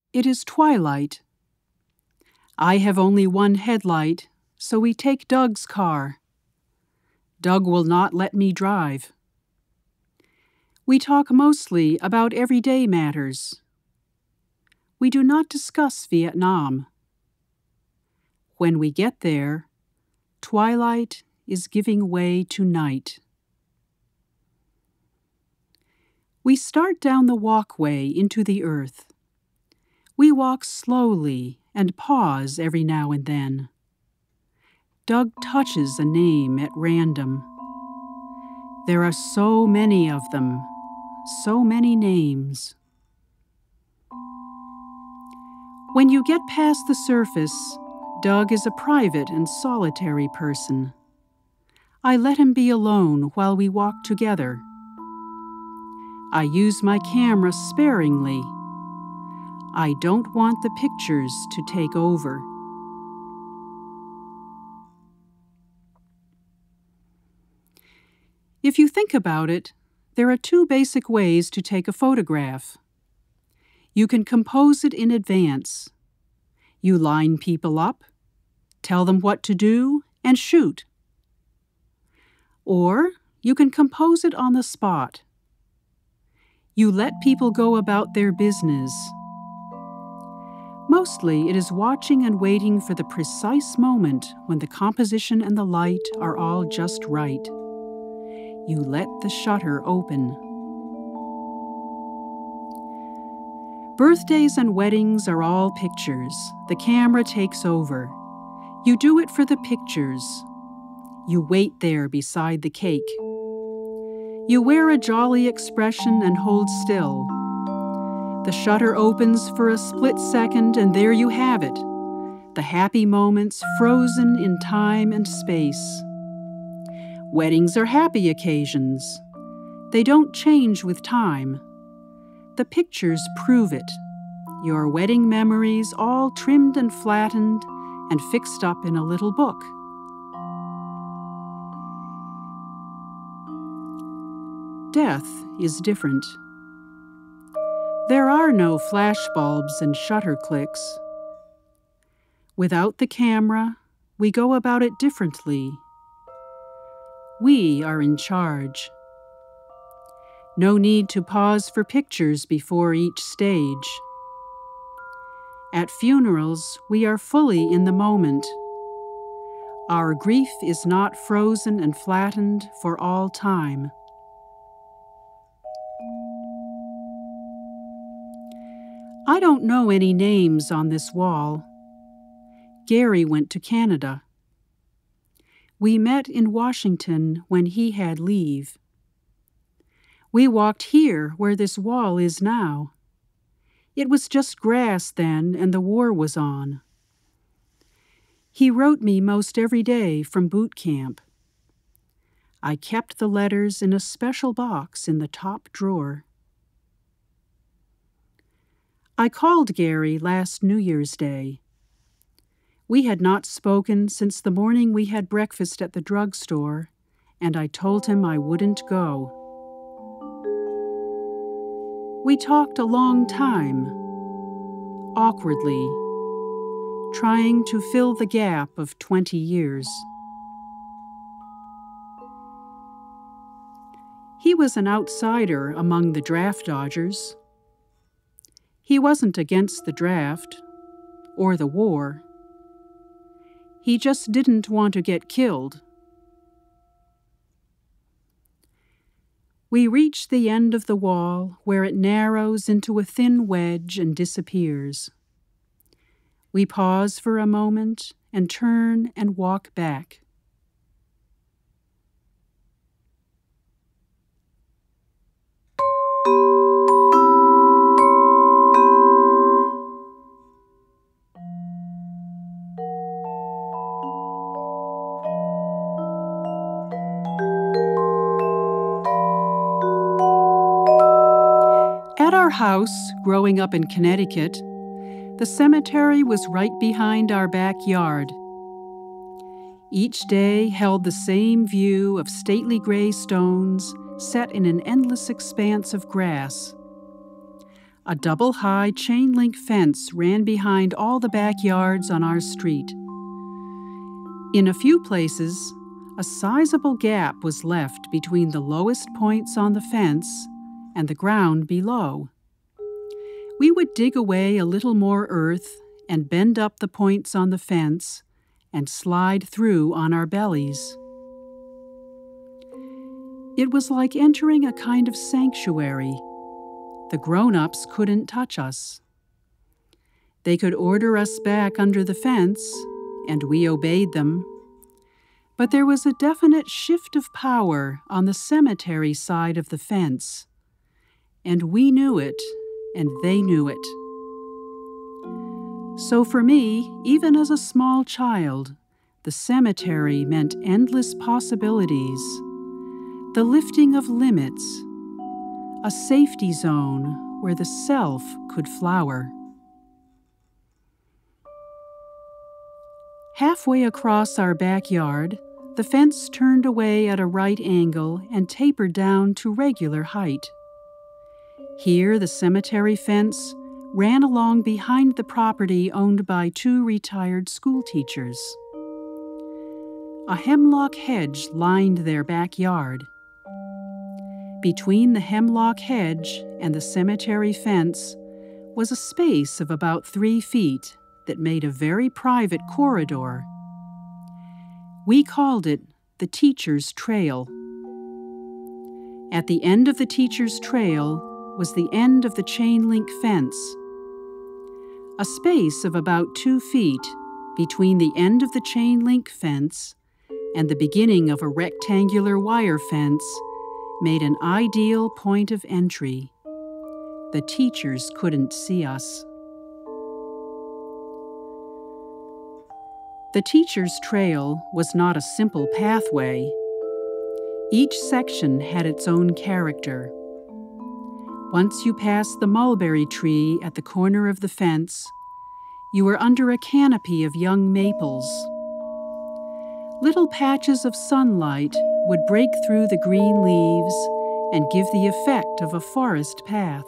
It is twilight. I have only one headlight, so we take Doug's car. Doug will not let me drive. We talk mostly about everyday matters. We do not discuss Vietnam. When we get there, twilight is giving way to night. We start down the walkway into the earth. We walk slowly and pause every now and then. Doug touches a name at random. There are so many of them, so many names. When you get past the surface, Doug is a private and solitary person. I let him be alone while we walk together. I use my camera sparingly. I don't want the pictures to take over. If you think about it, there are two basic ways to take a photograph. You can compose it in advance. You line people up, tell them what to do, and shoot. Or you can compose it on the spot. You let people go about their business. Mostly it is watching and waiting for the precise moment when the composition and the light are all just right. You let the shutter open. Birthdays and weddings are all pictures. The camera takes over. You do it for the pictures. You wait there beside the cake. You wear a jolly expression and hold still. The shutter opens for a split second, and there you have it. The happy moments frozen in time and space. Weddings are happy occasions. They don't change with time. The pictures prove it. Your wedding memories all trimmed and flattened and fixed up in a little book. Death is different. There are no flashbulbs and shutter clicks. Without the camera, we go about it differently. We are in charge. No need to pause for pictures before each stage. At funerals, we are fully in the moment. Our grief is not frozen and flattened for all time. I don't know any names on this wall. Gary went to Canada. We met in Washington when he had leave. We walked here where this wall is now. It was just grass then, and the war was on. He wrote me most every day from boot camp. I kept the letters in a special box in the top drawer. I called Gary last New Year's Day. We had not spoken since the morning we had breakfast at the drugstore, and I told him I wouldn't go. We talked a long time, awkwardly, trying to fill the gap of 20 years. He was an outsider among the draft dodgers. He wasn't against the draft or the war. He just didn't want to get killed. We reach the end of the wall where it narrows into a thin wedge and disappears. We pause for a moment and turn and walk back. At our house, growing up in Connecticut, the cemetery was right behind our backyard. Each day held the same view of stately gray stones set in an endless expanse of grass. A double-high chain-link fence ran behind all the backyards on our street. In a few places, a sizable gap was left between the lowest points on the fence and the ground below. We would dig away a little more earth and bend up the points on the fence and slide through on our bellies. It was like entering a kind of sanctuary. The grown-ups couldn't touch us. They could order us back under the fence, and we obeyed them. But there was a definite shift of power on the cemetery side of the fence, and we knew it, and they knew it. So for me, even as a small child, the cemetery meant endless possibilities, the lifting of limits, a safety zone where the self could flower. Halfway across our backyard, the fence turned away at a right angle and tapered down to regular height. Here, the cemetery fence ran along behind the property owned by 2 retired schoolteachers. A hemlock hedge lined their backyard. Between the hemlock hedge and the cemetery fence was a space of about 3 feet that made a very private corridor. We called it the Teacher's Trail. At the end of the Teacher's Trail was the end of the chain-link fence. A space of about 2 feet between the end of the chain-link fence and the beginning of a rectangular wire fence made an ideal point of entry. The teachers couldn't see us. The Teacher's Trail was not a simple pathway. Each section had its own character. Once you passed the mulberry tree at the corner of the fence, you were under a canopy of young maples. Little patches of sunlight would break through the green leaves and give the effect of a forest path.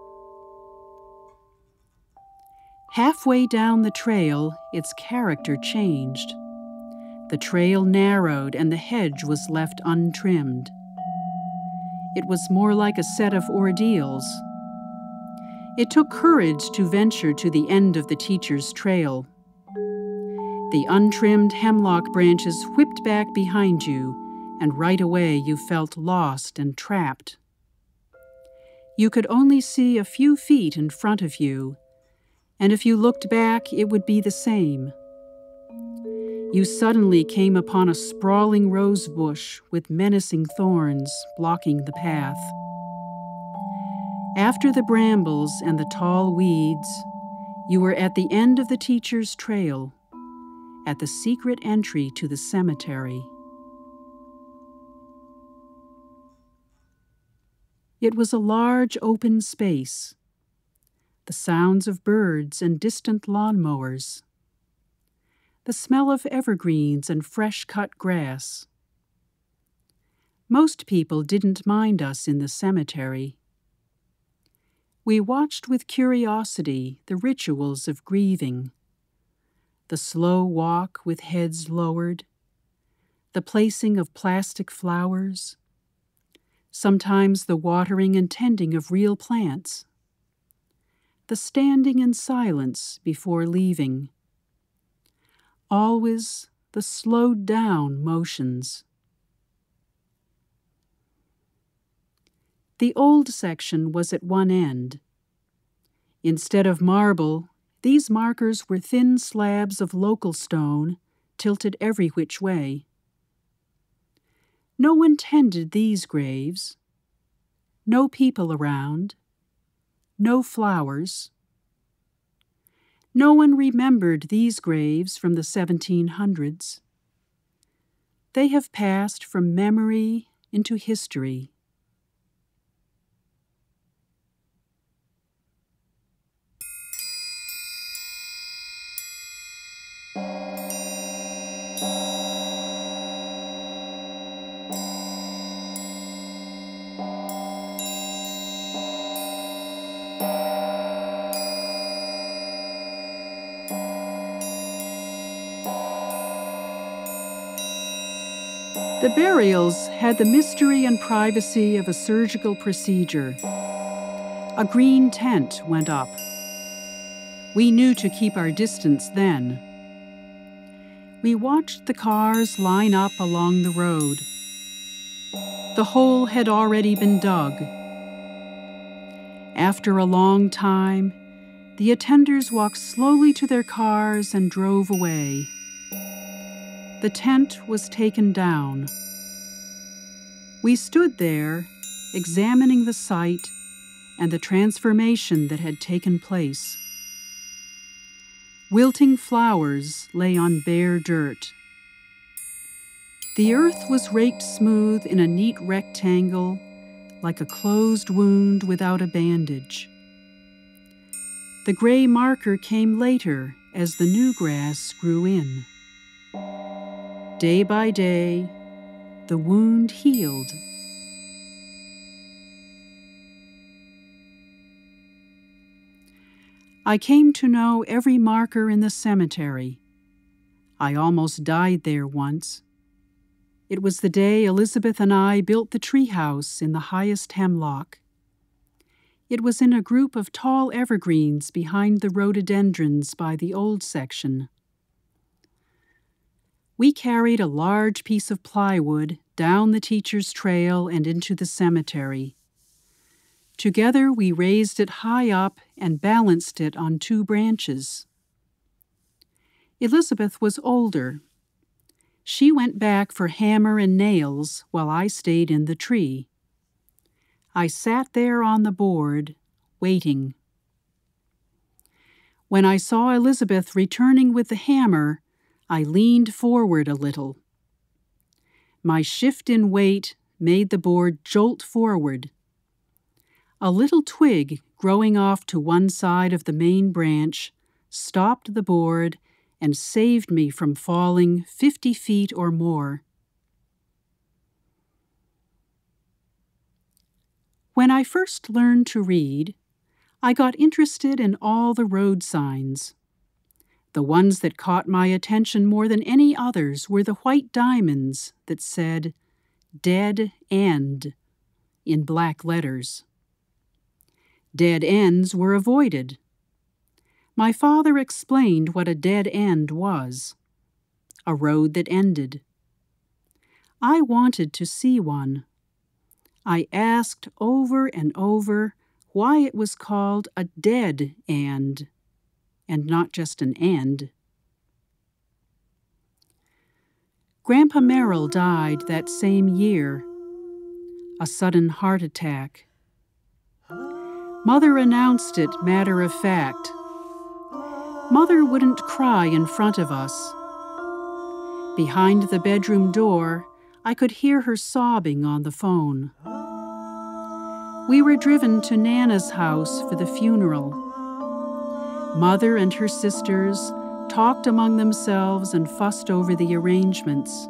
Halfway down the trail, its character changed. The trail narrowed and the hedge was left untrimmed. It was more like a set of ordeals. It took courage to venture to the end of the Teacher's Trail. The untrimmed hemlock branches whipped back behind you, and right away you felt lost and trapped. You could only see a few feet in front of you, and if you looked back, it would be the same. You suddenly came upon a sprawling rose bush with menacing thorns blocking the path. After the brambles and the tall weeds, you were at the end of the Teacher's Trail, at the secret entry to the cemetery. It was a large open space. The sounds of birds and distant lawnmowers. The smell of evergreens and fresh-cut grass. Most people didn't mind us in the cemetery. We watched with curiosity the rituals of grieving, the slow walk with heads lowered, the placing of plastic flowers, sometimes the watering and tending of real plants, the standing in silence before leaving, always the slowed-down motions. The old section was at one end. Instead of marble, these markers were thin slabs of local stone, tilted every which way. No one tended these graves. No people around. No flowers. No one remembered these graves from the 1700s. They have passed from memory into history. The burials had the mystery and privacy of a surgical procedure. A green tent went up. We knew to keep our distance then. We watched the cars line up along the road. The hole had already been dug. After a long time, the attenders walked slowly to their cars and drove away. The tent was taken down. We stood there, examining the site and the transformation that had taken place. Wilting flowers lay on bare dirt. The earth was raked smooth in a neat rectangle, like a closed wound without a bandage. The gray marker came later as the new grass grew in. Day by day, the wound healed. I came to know every marker in the cemetery. I almost died there once. It was the day Elizabeth and I built the treehouse in the highest hemlock. It was in a group of tall evergreens behind the rhododendrons by the old section. We carried a large piece of plywood down the teacher's trail and into the cemetery. Together we raised it high up and balanced it on 2 branches. Elizabeth was older. She went back for hammer and nails while I stayed in the tree. I sat there on the board, waiting. When I saw Elizabeth returning with the hammer, I leaned forward a little. My shift in weight made the board jolt forward. A little twig growing off to one side of the main branch stopped the board and saved me from falling 50 feet or more. When I first learned to read, I got interested in all the road signs. The ones that caught my attention more than any others were the white diamonds that said, "Dead End," in black letters. Dead ends were avoided. My father explained what a dead end was, a road that ended. I wanted to see one. I asked over and over why it was called a dead end, and not just an end. Grandpa Merrill died that same year, a sudden heart attack. Mother announced it matter of fact. Mother wouldn't cry in front of us. Behind the bedroom door, I could hear her sobbing on the phone. We were driven to Nana's house for the funeral. Mother and her sisters talked among themselves and fussed over the arrangements.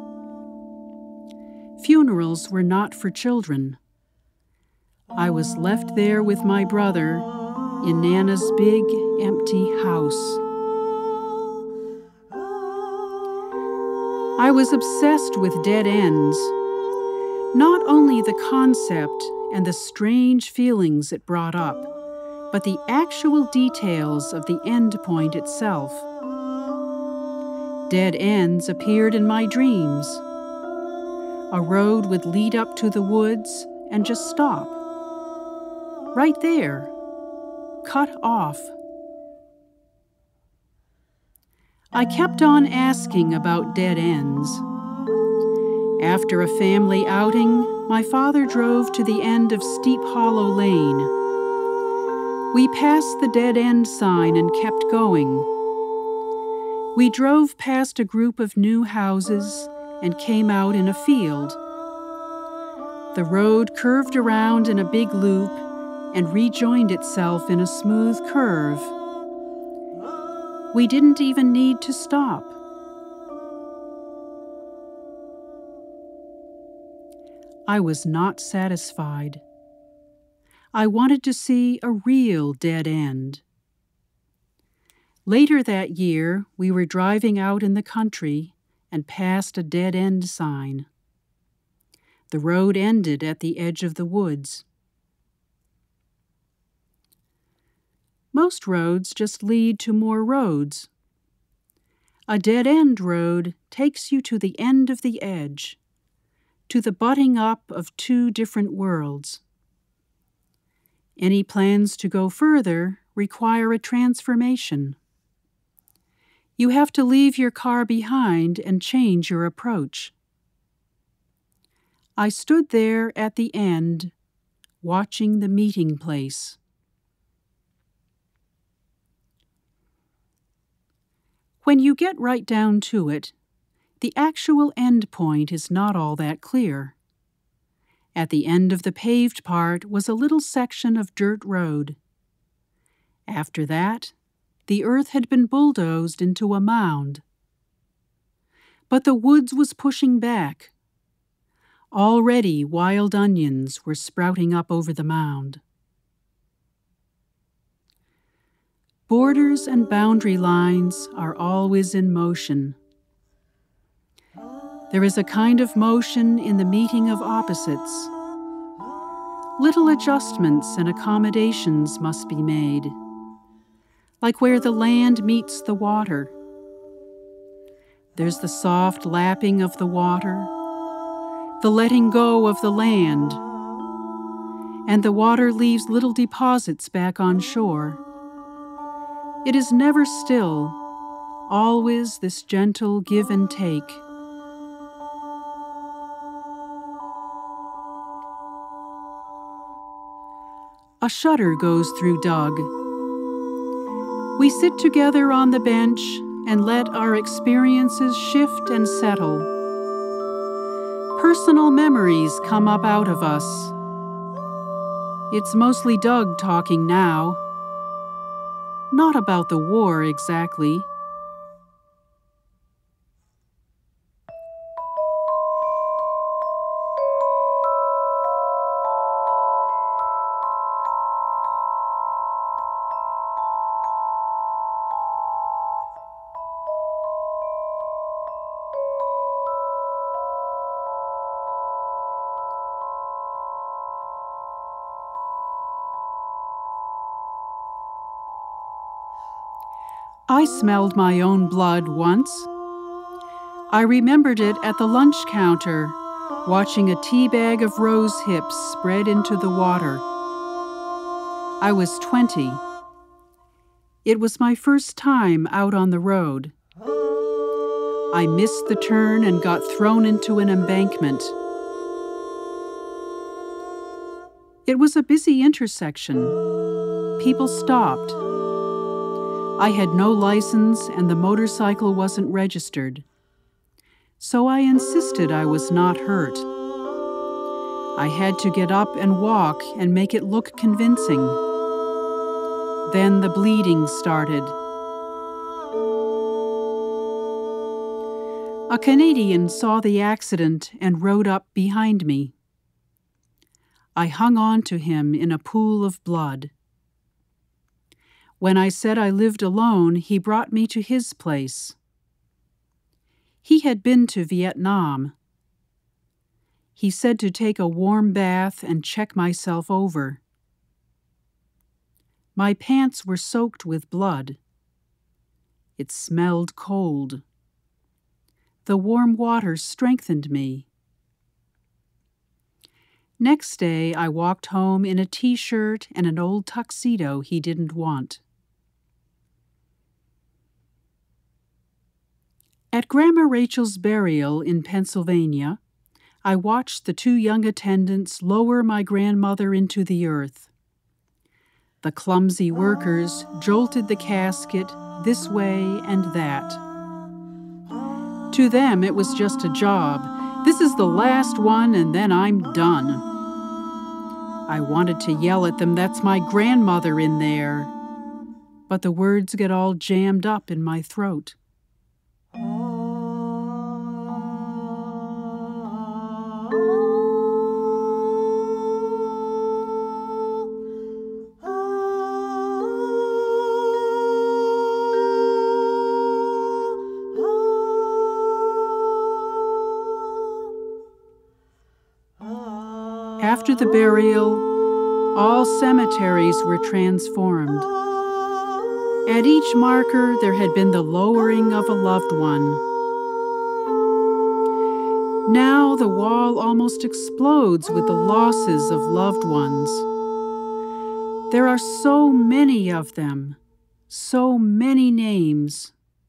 Funerals were not for children. I was left there with my brother in Nana's big, empty house. I was obsessed with dead ends. Not only the concept and the strange feelings it brought up, but the actual details of the end point itself. Dead ends appeared in my dreams. A road would lead up to the woods and just stop. Right there, cut off. I kept on asking about dead ends. After a family outing, my father drove to the end of Steep Hollow Lane. We passed the dead end sign and kept going. We drove past a group of new houses and came out in a field. The road curved around in a big loop and rejoined itself in a smooth curve. We didn't even need to stop. I was not satisfied. I wanted to see a real dead end. Later that year, we were driving out in the country and passed a dead end sign. The road ended at the edge of the woods. Most roads just lead to more roads. A dead-end road takes you to the end of the edge, to the butting up of two different worlds. Any plans to go further require a transformation. You have to leave your car behind and change your approach. I stood there at the end, watching the meeting place. When you get right down to it, the actual end point is not all that clear. At the end of the paved part was a little section of dirt road. After that, the earth had been bulldozed into a mound. But the woods was pushing back. Already wild onions were sprouting up over the mound. Borders and boundary lines are always in motion. There is a kind of motion in the meeting of opposites. Little adjustments and accommodations must be made, like where the land meets the water. There's the soft lapping of the water, the letting go of the land, and the water leaves little deposits back on shore. It is never still, always this gentle give and take. A shudder goes through Doug. We sit together on the bench and let our experiences shift and settle. Personal memories come up out of us. It's mostly Doug talking now. Not about the war exactly. I smelled my own blood once. I remembered it at the lunch counter, watching a tea bag of rose hips spread into the water. I was 20. It was my first time out on the road. I missed the turn and got thrown into an embankment. It was a busy intersection. People stopped. I had no license and the motorcycle wasn't registered. So I insisted I was not hurt. I had to get up and walk and make it look convincing. Then the bleeding started. A Canadian saw the accident and rode up behind me. I hung on to him in a pool of blood. When I said I lived alone, he brought me to his place. He had been to Vietnam. He said to take a warm bath and check myself over. My pants were soaked with blood. It smelled cold. The warm water strengthened me. Next day, I walked home in a t-shirt and an old tuxedo he didn't want. At Grandma Rachel's burial in Pennsylvania, I watched the two young attendants lower my grandmother into the earth. The clumsy workers jolted the casket this way and that. To them, it was just a job. This is the last one, and then I'm done. I wanted to yell at them, "That's my grandmother in there." But the words get all jammed up in my throat. After the burial, all cemeteries were transformed. At each marker, there had been the lowering of a loved one. Now the wall almost explodes with the losses of loved ones. There are so many of them, so many names.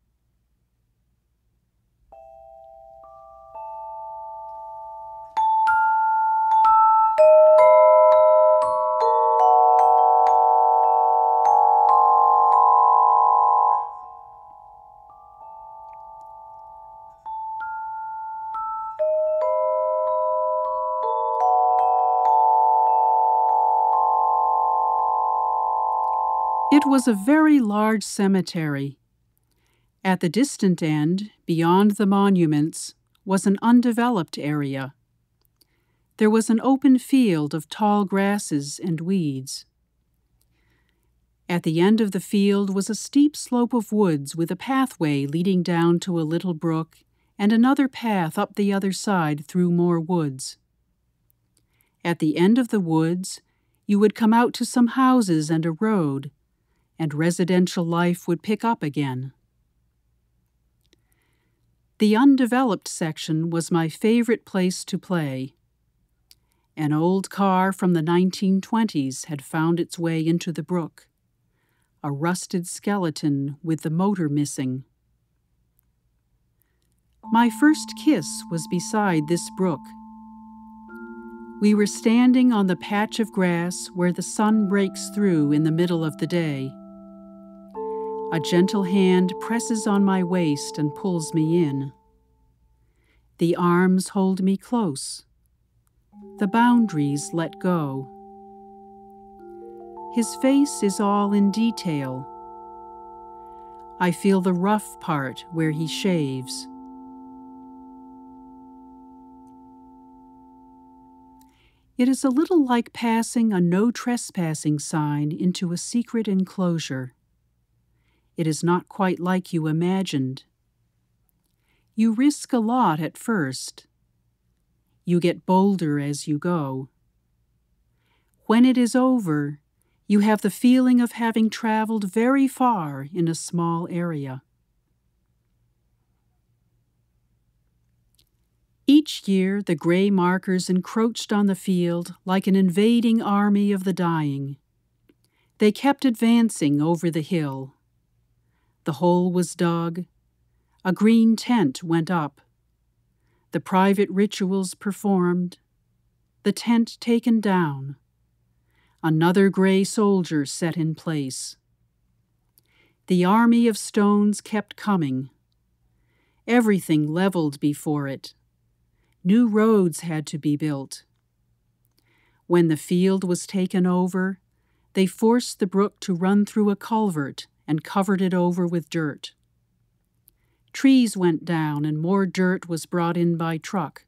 It was a very large cemetery. At the distant end, beyond the monuments, was an undeveloped area. There was an open field of tall grasses and weeds. At the end of the field was a steep slope of woods with a pathway leading down to a little brook and another path up the other side through more woods. At the end of the woods, you would come out to some houses and a road, and residential life would pick up again. The undeveloped section was my favorite place to play. An old car from the 1920s had found its way into the brook, a rusted skeleton with the motor missing. My first kiss was beside this brook. We were standing on the patch of grass where the sun breaks through in the middle of the day. A gentle hand presses on my waist and pulls me in. The arms hold me close. The boundaries let go. His face is all in detail. I feel the rough part where he shaves. It is a little like passing a no trespassing sign into a secret enclosure. It is not quite like you imagined. You risk a lot at first. You get bolder as you go. When it is over, you have the feeling of having traveled very far in a small area. Each year, the gray markers encroached on the field like an invading army of the dying. They kept advancing over the hill. The hole was dug. A green tent went up. The private rituals performed. The tent taken down. Another gray soldier set in place. The army of stones kept coming. Everything leveled before it. New roads had to be built. When the field was taken over, they forced the brook to run through a culvert and covered it over with dirt. Trees went down and more dirt was brought in by truck.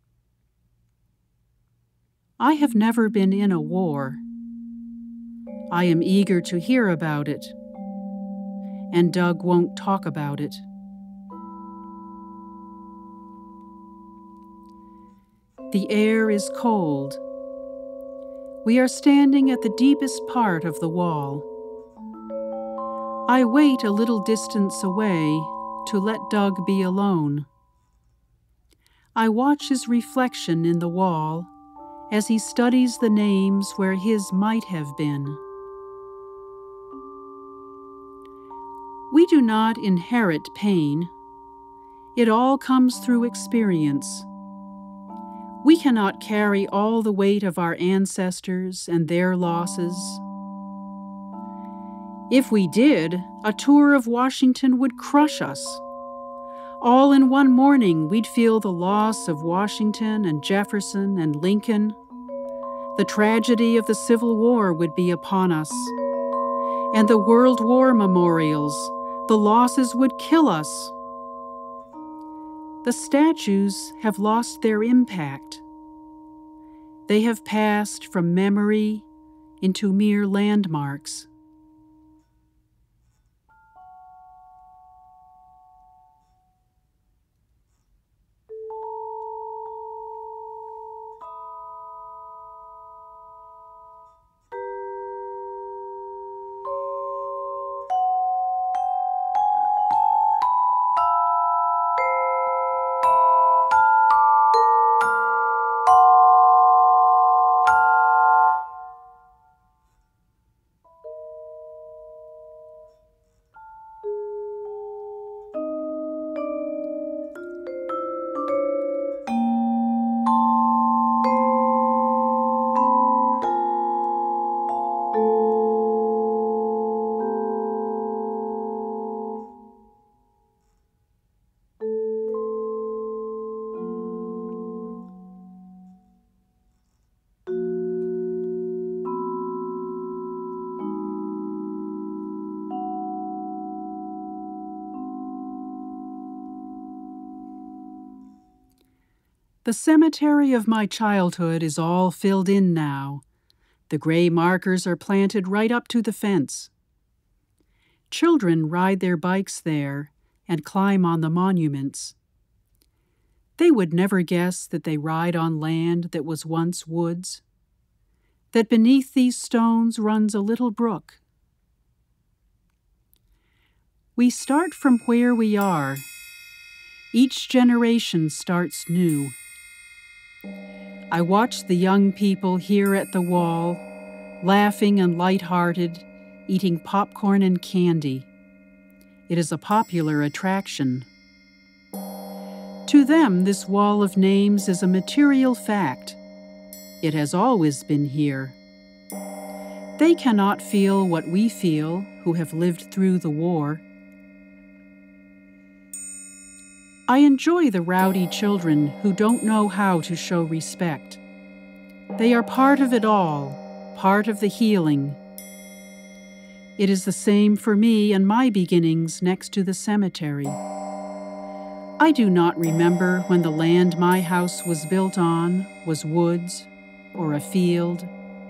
I have never been in a war. I am eager to hear about it, and Doug won't talk about it. The air is cold. We are standing at the deepest part of the wall. I wait a little distance away to let Doug be alone. I watch his reflection in the wall as he studies the names where his might have been. We do not inherit pain. It all comes through experience. We cannot carry all the weight of our ancestors and their losses. If we did, a tour of Washington would crush us. All in one morning, we'd feel the loss of Washington and Jefferson and Lincoln. The tragedy of the Civil War would be upon us. And the World War memorials, the losses would kill us. The statues have lost their impact. They have passed from memory into mere landmarks. The cemetery of my childhood is all filled in now. The gray markers are planted right up to the fence. Children ride their bikes there and climb on the monuments. They would never guess that they ride on land that was once woods, that beneath these stones runs a little brook. We start from where we are. Each generation starts new. I watch the young people here at the wall, laughing and light-hearted, eating popcorn and candy. It is a popular attraction. To them, this wall of names is a material fact. It has always been here. They cannot feel what we feel who have lived through the war. I enjoy the rowdy children who don't know how to show respect. They are part of it all, part of the healing. It is the same for me and my beginnings next to the cemetery. I do not remember when the land my house was built on was woods or a field.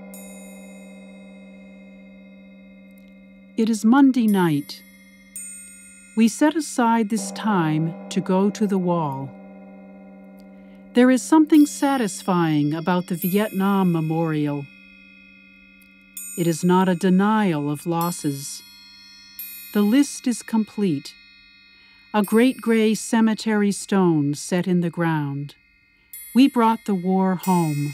It is Monday night. We set aside this time to go to the wall. There is something satisfying about the Vietnam Memorial. It is not a denial of losses. The list is complete. A great gray cemetery stone set in the ground. We brought the war home.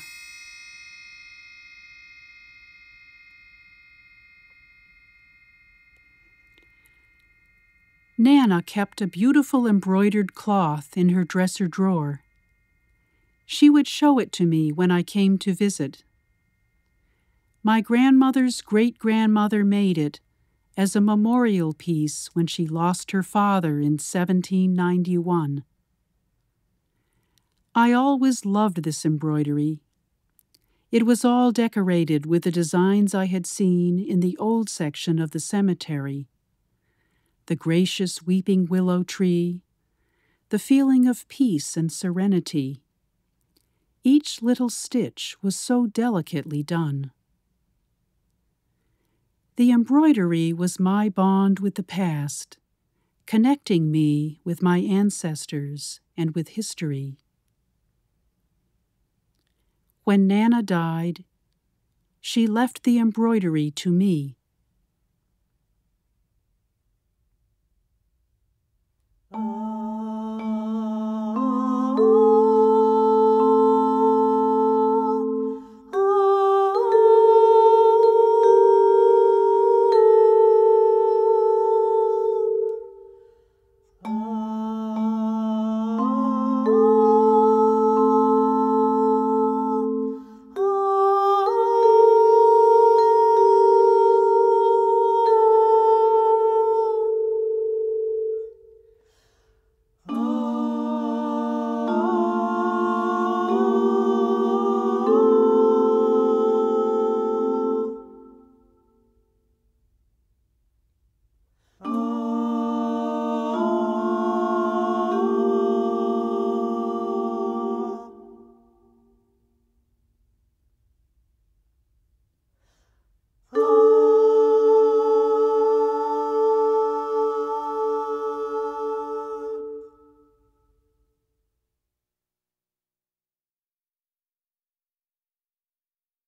Nana kept a beautiful embroidered cloth in her dresser drawer. She would show it to me when I came to visit. My grandmother's great-grandmother made it as a memorial piece when she lost her father in 1791. I always loved this embroidery. It was all decorated with the designs I had seen in the old section of the cemetery. The gracious weeping willow tree, the feeling of peace and serenity. Each little stitch was so delicately done. The embroidery was my bond with the past, connecting me with my ancestors and with history. When Nana died, she left the embroidery to me.